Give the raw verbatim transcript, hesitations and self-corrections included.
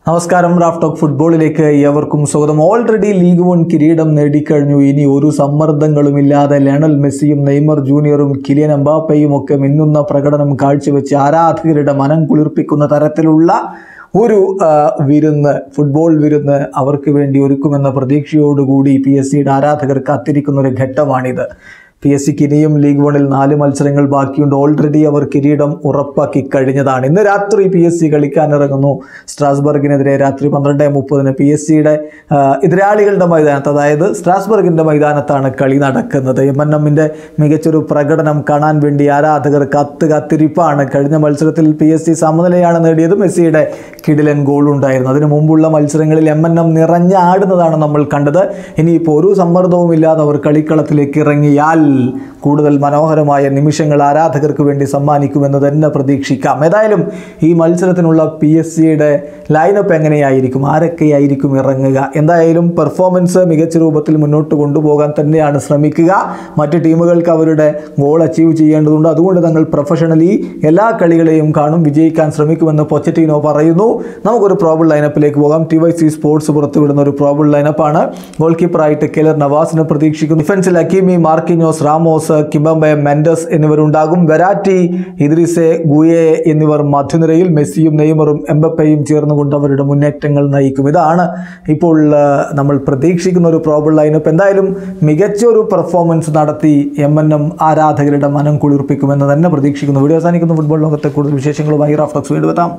നമസ്കാരം. Raf talk ഫുട്ബോളിലേക്ക് ഏവർക്കും സ്വാഗതം. ഓൾറെഡി ലീഗ് വൺ കിരീടം നേടിക്കഴിഞ്ഞു. ഇനി ഒരു സമ്മർദ്ദങ്ങളുമില്ലാതെ ലയണൽ മെസ്സിയും നെയ്മർ ജൂനിയറും കിലിയൻ എംബാപ്പയും ഒക്കെ മിന്നുന്ന പ്രകടനം കാഴ്ചവെച്ച് ആരാധകരുടെ മനം കുളിർപ്പിക്കുന്ന തരത്തിലുള്ള ഒരു വിരുന്ന്, ഫുട്ബോൾ വിരുന്ന് അവർക്ക് വേണ്ടി ഒരുക്കുമെന്ന പ്രതീക്ഷയോടുകൂടി പി എസ് സിയുടെ ആരാധകർ കാത്തിരിക്കുന്ന ഒരു ഘട്ടമാണിത്. പി എസ് സിക്ക് ഇനിയും ലീഗ് വണിൽ നാല് മത്സരങ്ങൾ ബാക്കിയുണ്ട്. ഓൾറെഡി അവർ കിരീടം ഉറപ്പാക്കി കഴിഞ്ഞതാണ്. ഇന്ന് രാത്രി പി എസ് സി കളിക്കാനിറങ്ങുന്നു സ്ട്രാസ്ബർഗിനെതിരെ. രാത്രി പന്ത്രണ്ട് മുപ്പതിന് പി എസ് സിയുടെ എതിരാളികളുടെ മൈതാനത്ത്, അതായത് സ്ട്രാസ്ബർഗിൻ്റെ മൈതാനത്താണ് കളി നടക്കുന്നത്. എം എൻ എമ്മിൻ്റെ മികച്ചൊരു പ്രകടനം കാണാൻ വേണ്ടി ആരാധകർ കത്ത് കാത്തിരിപ്പാണ്. കഴിഞ്ഞ മത്സരത്തിൽ പി എസ് സി സമനിലയാണ് നേടിയത്. മെസ്സിയുടെ കിടിലൻ ഗോളുണ്ടായിരുന്നു. അതിനു മുമ്പുള്ള മത്സരങ്ങളിൽ എം എൻ എം നിറഞ്ഞാടുന്നതാണ് നമ്മൾ കണ്ടത്. ഇനിയിപ്പോൾ ഒരു സമ്മർദ്ദവുമില്ലാതെ അവർ കളിക്കളത്തിലേക്ക് ഇറങ്ങിയാൽ കൂടുതൽ മനോഹരമായ നിമിഷങ്ങൾ ആരാധകർക്ക് വേണ്ടി സമ്മാനിക്കുമെന്ന് തന്നെ പ്രതീക്ഷിക്കാം. ഏതായാലും ഈ മത്സരത്തിനുള്ള പി എസ് സിയുടെ ലൈനപ്പ് എങ്ങനെയായിരിക്കും, ആരൊക്കെയായിരിക്കും ഇറങ്ങുക? എന്തായാലും പെർഫോമൻസ് മികച്ച രൂപത്തിൽ മുന്നോട്ട് കൊണ്ടുപോകാൻ തന്നെയാണ് ശ്രമിക്കുക. മറ്റ് ടീമുകൾക്ക് അവരുടെ ഗോൾ അച്ചീവ് ചെയ്യേണ്ടതുണ്ട്. അതുകൊണ്ട് തങ്ങൾ പ്രൊഫഷണലി എല്ലാ കളികളെയും കാണും, വിജയിക്കാൻ ശ്രമിക്കുമെന്ന് പൊച്ചറ്റീനോ പറയുന്നു. നമുക്കൊരു പ്രോബിൾ ലൈനപ്പിലേക്ക് പോകാം. ടി വൈ സി സ്പോർട്സ് പുറത്തുവിടുന്ന ഒരു പ്രോബിൾ ലൈനപ്പാണ്. ഗോൾ കീപ്പറായിട്ട് കെലർ നവാസിനെ പ്രതീക്ഷിക്കുന്നു. ഡിഫൻസിൽ Hakimi, Marquinhos, Ramos, Kimpembe, Mendes എന്നിവരുണ്ടാകും. വെരാറ്റി, ഇദ്രിസെ, ഗുയെ എന്നിവർ മധ്യനിരയിൽ. മെസ്സിയും നെയ്മറും എംബപ്പയും ചേർന്നുകൊണ്ട് അവരുടെ മുന്നേറ്റങ്ങൾ നയിക്കും. ഇതാണ് ഇപ്പോൾ നമ്മൾ പ്രതീക്ഷിക്കുന്ന ഒരു പ്രോബിൾ ലൈനപ്പ്. എന്തായാലും മികച്ചൊരു പെർഫോമൻസ് നടത്തി എം എൻ എം ആരാധകരുടെ മനം കുളിർപ്പിക്കുമെന്ന് തന്നെ പ്രതീക്ഷിക്കുന്നു. വീഡിയോ അവസാനിക്കുന്ന ഫുട്ബോൾ ലോകത്തെ കൂടുതൽ വിശേഷങ്ങളുമായി റാഫ് ടോക്സ് വീണ്ടും എത്താം.